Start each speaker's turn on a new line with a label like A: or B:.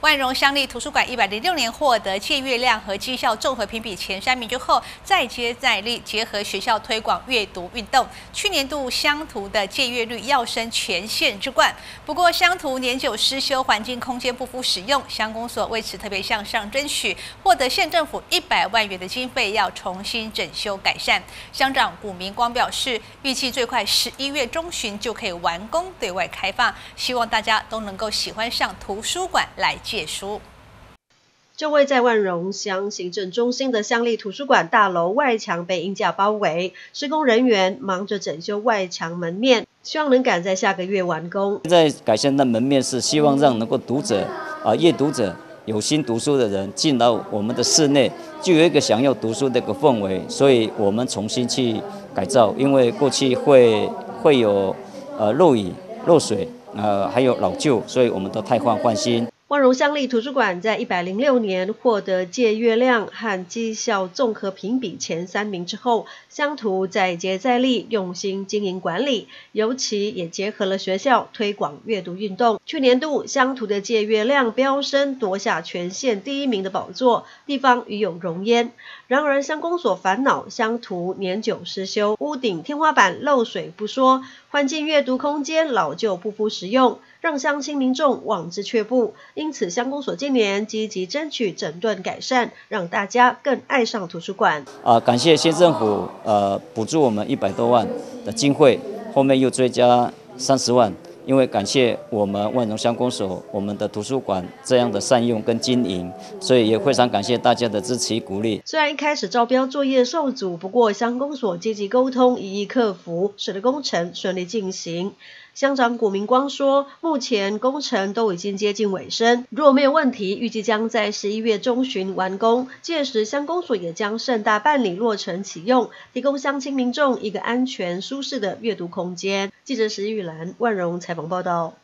A: 万荣乡立图书馆106年获得借阅量和绩效综合评比前3名之后，再接再厉，结合学校推广阅读运动，去年度乡图的借阅率跃升全县之冠。不过，乡图年久失修，环境空间不敷使用，乡公所为此特别向上争取，获得县政府100万元的经费，要重新整修改善。乡长古明光表示，预计最快11月中旬就可以完工对外开放，希望大家都能够喜欢上图书馆来借书。
B: 这位在万荣乡行政中心的乡立图书馆大楼外墙被鹰架包围，施工人员忙着整修外墙门面，希望能赶在下个月完工。
C: 现在改善的门面是希望让能够读者阅读者有心读书的人进到我们的室内，就有一个想要读书的一个氛围，所以我们重新去改造，因为过去会有漏雨、漏水，还有老旧，所以我们都汰换换新。
B: 万荣乡立图书馆在106年获得借阅量和绩效综合评比前3名之后，乡图再接再厉，用心经营管理，尤其也结合了学校推广阅读运动。去年度乡图的借阅量飙升，夺下全县第1名的宝座，地方与有荣焉。然而乡公所烦恼乡图年久失修，屋顶天花板漏水不说，环境阅读空间老旧不敷实用，让乡亲民众望之却步。因此乡公所今年积极争取整顿改善，让大家更爱上图书馆。
C: 感谢县政府补助我们100多万的经费，后面又追加30万。因为感谢我们万荣乡公所我们的图书馆这样的善用跟经营，所以也非常感谢大家的支持与鼓励。
B: 虽然一开始招标作业受阻，不过乡公所积极沟通，一一克服，使得工程顺利进行。乡长古明光说，目前工程都已经接近尾声，如果没有问题，预计将在11月中旬完工。届时乡公所也将盛大办理落成启用，提供乡亲民众一个安全舒适的阅读空间。记者石玉兰、万荣采访报道。